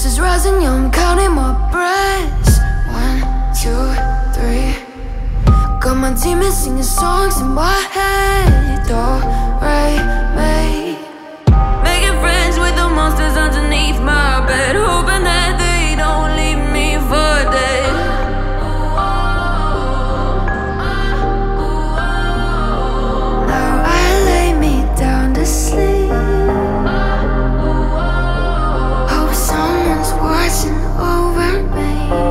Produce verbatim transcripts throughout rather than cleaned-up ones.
is rising, yeah, I'm counting my breaths. One, two, three. Got my demons singing songs in my head. Do, re, mi. Making friends with the monsters underneath my bed, hoping that they don't leave me for dead. Now I lay me down to sleep. Hope someone's watching over me.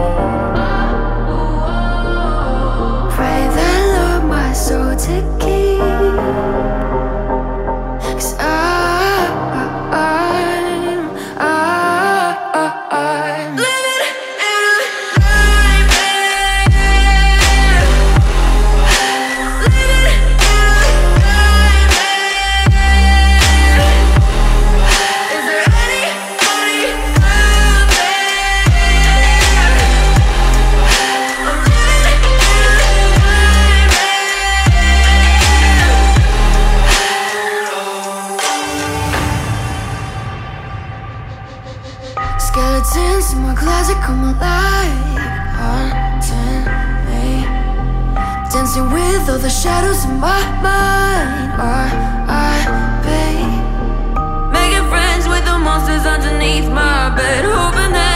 Pray the Lord my soul to keep. 'Cause I skeletons in my closet come alive, haunting me, dancing with all the shadows in my mind. R I P. Making friends with the monsters underneath my bed, hoping that